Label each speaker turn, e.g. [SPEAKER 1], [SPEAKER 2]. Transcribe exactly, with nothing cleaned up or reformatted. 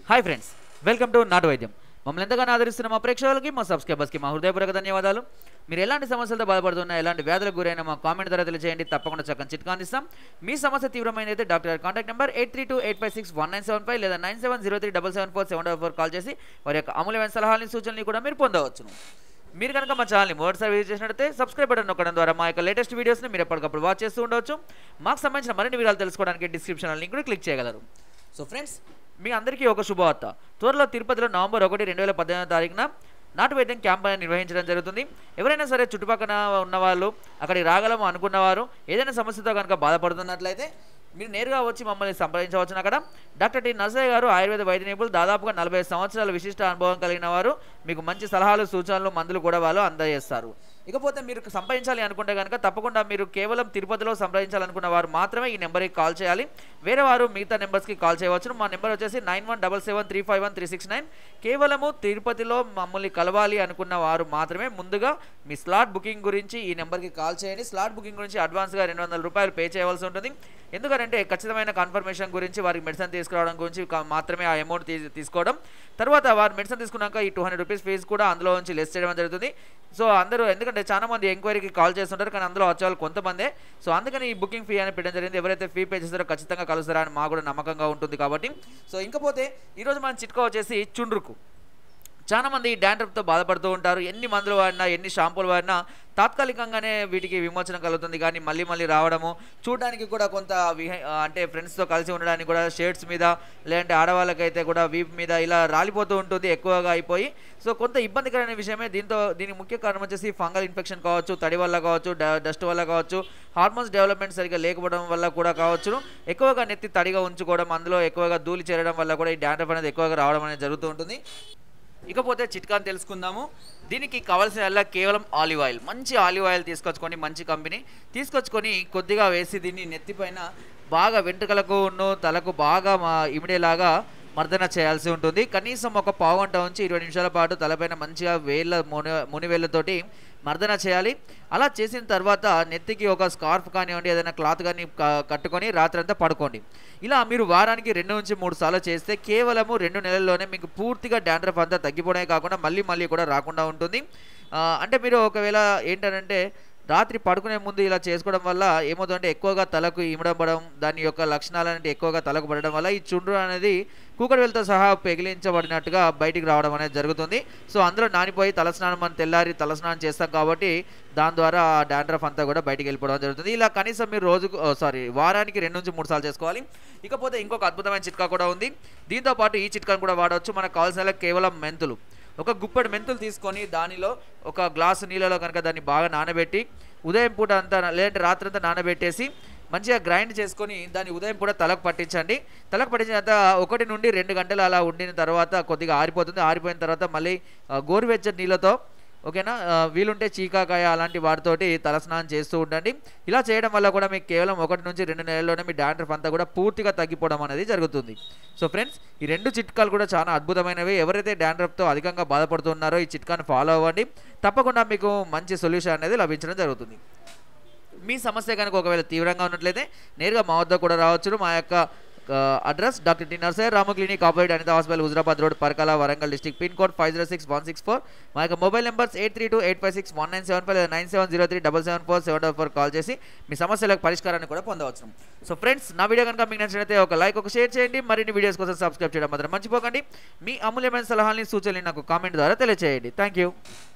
[SPEAKER 1] Hi friends, welcome to నాటు వైద్యం. మమ్మల్ని ఎంతగానో ఆదరిస్తున్న మా ప్రేక్షకులకి, మా సబ్స్క్రైబర్స్కి మా హృదయపూర్వక ధన్యవాదాలు. మీరు ఎలాంటి సమస్యలతో బాధపడుతున్నా, ఎలాంటి వ్యాధులకు గురైనా మా కామెంట్ ద్వారా తెలియజేయండి. తప్పకుండా చక్కని చిట్కా అందిస్తాం. మీ సమస్య తీవ్రమైనదైతే డాక్టర్ గారి contact number eight three two eight five six one nine seven five లేదా nine seven zero three double seven four seven double four call చేసి వారి యొక్క అమూల్యమైన సలహాలని, సూచనలు కూడా మీరు పొందవచ్చును. మీరు కనుక మా ఛానల్ని మొదటిసారి విజిట్ చేసినట్లయితే సబ్స్క్రైబ్ బటన్ నొక్కడం ద్వారా మా యొక్క లేటెస్ట్ వీడియోస్ని మీరు ఎప్పటికప్పుడు వాచ్ చేస్తూ ఉండవచ్చు. మాకు సంబంధించిన మరిన్ని వివరాలు తెలుసుకోవడానికి డిస్క్రిప్షన్ లింక్ కూడా క్లిక్ చేయగలరు. సో ఫ్రెండ్స్, మీ అందరికీ ఒక శుభవార్త. త్వరలో తిరుపతిలో నవంబర్ ఒకటి రెండు వేల పద్దెనిమిదో తారీఖున నాటు వైద్యం క్యాంప్ అనేది నిర్వహించడం జరుగుతుంది. ఎవరైనా సరే చుట్టుపక్కల ఉన్నవాళ్ళు, అక్కడికి రాగలము అనుకున్నవారు, ఏదైనా సమస్యతో కనుక బాధపడుతున్నట్లయితే మీరు నేరుగా వచ్చి మమ్మల్ని సంప్రదించవచ్చును. అక్కడ డాక్టర్ టి నర్సయ్య గారు ఆయుర్వేద వైద్య నిపుణులు, దాదాపుగా నలభై సంవత్సరాల విశిష్ట అనుభవం కలిగిన వారు. మీకు మంచి సలహాలు, సూచనలు, మందులు కూడా వాళ్ళు అందజేస్తారు. ఇకపోతే మీరు సంప్రదించాలి అనుకుంటే కనుక తప్పకుండా మీరు కేవలం తిరుపతిలో సంప్రదించాలనుకున్న వారు మాత్రమే ఈ నెంబర్కి కాల్ చేయాలి. వేరే వారు మిగతా నెంబర్స్కి కాల్ చేయవచ్చు. మా నెంబర్ వచ్చేసి nine one double seven three five one three six nine. కేవలము తిరుపతిలో మమ్మల్ని కలవాలి అనుకున్న వారు మాత్రమే ముందుగా మీ స్లాట్ బుకింగ్ గురించి ఈ నెంబర్కి కాల్ చేయండి. స్లాట్ బుకింగ్ గురించి అడ్వాన్స్గా రెండు వందల రూపాయలు పే చేయవలసి ఉంటుంది. ఎందుకంటే ఖచ్చితమైన కన్ఫర్మేషన్ గురించి, వారికి మెడిసిన్ తీసుకురావడం గురించి మాత్రమే ఆ అమౌంట్ తీసుకోవడం. తర్వాత వారు మెడిసిన్ తీసుకున్నాక ఈ టూ హండ్రెడ్ రూపీస్ ఫీజు కూడా అందులో నుంచి లెస్ చేయడం జరుగుతుంది. సో అందరూ, ఎందుకంటే చాలా మంది ఎంక్వైరీకి కాల్ చేస్తుంటారు, కానీ అందులో వచ్చేవాళ్ళు కొంతమందే. సో అందుకని ఈ బుకింగ్ ఫీ అని పెట్టడం జరిగింది. ఎవరైతే ఫీ పే చేస్తారో ఖచ్చితంగా కలుస్తారా అని మాకు కూడా నమ్మకంగా ఉంటుంది కాబట్టి. సో ఇంకపోతే ఈరోజు మన చిట్కా వచ్చేసి చుండ్రుకు. చాలామంది డాండ్రఫ్తో బాధపడుతూ ఉంటారు. ఎన్ని మందులు వాడినా, ఎన్ని షాంపూలు వాడినా తాత్కాలికంగానే వీటికి విమోచన కలుగుతుంది, కానీ మళ్ళీ మళ్ళీ రావడము, చూడడానికి కూడా కొంత అంటే ఫ్రెండ్స్తో కలిసి ఉండడానికి కూడా షర్ట్స్ మీద, లేదంటే ఆడవాళ్ళకైతే కూడా వీప్ మీద ఇలా రాలిపోతూ ఉంటుంది ఎక్కువగా అయిపోయి. సో కొంత ఇబ్బందికరమైన విషయమే. దీంతో దీనికి ముఖ్య కారణం వచ్చేసి ఫంగల్ ఇన్ఫెక్షన్ కావచ్చు, తడి వల్ల కావచ్చు, డస్ట్ వల్ల కావచ్చు, హార్మోన్స్ డెవలప్మెంట్ సరిగ్గా లేకపోవడం వల్ల కూడా కావచ్చు, ఎక్కువగా నెత్తి తడిగా ఉంచుకోవడం, అందులో ఎక్కువగా ధూళి చేరడం వల్ల కూడా ఈ డాండ్రఫ్ అనేది ఎక్కువగా రావడం అనేది జరుగుతూ ఉంటుంది. ఇకపోతే చిట్కాని తెలుసుకుందాము. దీనికి కావాల్సిన కేవలం ఆలివ్ ఆయిల్. మంచి ఆలివ్ ఆయిల్ తీసుకొచ్చుకొని, మంచి కంపెనీ తీసుకొచ్చుకొని కొద్దిగా వేసి దీన్ని నెత్తిపైన బాగా వెంట్రుకలకు ఉన్ను తలకు బాగా ఇమిడేలాగా మర్దన చేయాల్సి ఉంటుంది. కనీసం ఒక పావు గంట నుంచి ఇరవై నిమిషాల పాటు తలపైన మంచిగా వేళ్ళ ముని మునివేళ్ళతోటి మర్దన చేయాలి. అలా చేసిన తర్వాత నెత్తికి ఒక స్కార్ఫ్ కానివ్వండి, ఏదైనా క్లాత్ కానీ కట్టుకొని రాత్రంతా పడుకోండి. ఇలా మీరు వారానికి రెండు నుంచి మూడు సార్లు చేస్తే కేవలము రెండు నెలల్లోనే మీకు పూర్తిగా డాండ్రఫ్ అంతా తగ్గిపోవడమే కాకుండా మళ్ళీ మళ్ళీ కూడా రాకుండా ఉంటుంది. అంటే మీరు ఒకవేళ ఏంటంటే రాత్రి పడుకునే ముందు ఇలా చేసుకోవడం వల్ల ఏమవుతుందంటే ఎక్కువగా తలకు ఇమడబడం, దాని యొక్క లక్షణాలు అంటే ఎక్కువగా తలకు పడడం వల్ల ఈ చుండ్రు అనేది కూకట్వేలుతో సహా పెగిలించబడినట్టుగా బయటికి రావడం అనేది జరుగుతుంది. సో అందులో నానిపోయి తలస్నానం మనం తెల్లారి తలస్నానం చేస్తాం కాబట్టి దాని ద్వారా డాండ్రఫ్ అంతా కూడా బయటికి వెళ్ళిపోవడం జరుగుతుంది. ఇలా కనీసం మీరు రోజుకు సారీ వారానికి రెండు నుంచి మూడు సార్లు చేసుకోవాలి. ఇకపోతే ఇంకొక అద్భుతమైన చిట్కా కూడా ఉంది. దీంతోపాటు ఈ చిట్కాను కూడా వాడవచ్చు. మనకు కావాల్సిన కేవలం మెంతులు. ఒక గుప్పెడు మెంతులు తీసుకొని దానిలో ఒక గ్లాసు నీళ్ళలో కనుక దాన్ని బాగా నానబెట్టి ఉదయం పూట అంతా లేదంటే రాత్రి అంతా నానబెట్టేసి మంచిగా గ్రైండ్ చేసుకొని దాన్ని ఉదయం పూట తలకు పట్టించండి. తలకు పట్టించిన తర్వాత ఒకటి నుండి రెండు గంటలు అలా ఉండిన తర్వాత కొద్దిగా ఆరిపోతుంది. ఆరిపోయిన తర్వాత మళ్ళీ గోరువెచ్చని నీళ్ళతో, ఓకేనా, వీలుంటే చీకాకాయ అలాంటి వాటితోటి తలస్నానం చేస్తూ ఉండండి. ఇలా చేయడం వల్ల కూడా మీకు కేవలం ఒకటి నుంచి రెండు నెలల్లోనే మీ డాండ్రఫ్ అంతా కూడా పూర్తిగా తగ్గిపోవడం అనేది జరుగుతుంది. సో ఫ్రెండ్స్, ఈ రెండు చిట్కాలు కూడా చాలా అద్భుతమైనవి. ఎవరైతే డాండ్రఫ్తో అధికంగా బాధపడుతున్నారో ఈ చిట్కాను ఫాలో అవ్వండి. తప్పకుండా మీకు మంచి సొల్యూషన్ అనేది లభించడం జరుగుతుంది. మీ సమస్య కనుక ఒకవేళ తీవ్రంగా ఉన్నట్లయితే నేరుగా మా వద్ద కూడా రావచ్చు. మా యొక్క address doctor T Narsaiah Rama clinic, opposite Anitha hospital, Huzurabad road, Parakala, Warangal district. Pin code five zero six one six four. మా యొక్క mobile numbers eight three two eight five six one nine seven five లేదా nine seven zero three double seven four seven double four call చేసి మీ సమస్యలకు పరిష్కారాన్ని కూడా పొందవచ్చు. So friends, నా వీడియో కనుక మీకు నచ్చినట్లయితే ఒక లైక్, ఒక షేర్ చేయండి. మరిన్ని వీడియోస్ కోసం సబ్స్క్రైబ్ చేయడం మాత్రం మర్చిపోకండి. మీ అమూల్యమైన సలహాలని, సూచనలు నాకు కామెంట్ ద్వారా తెలియజేయండి. Thank you.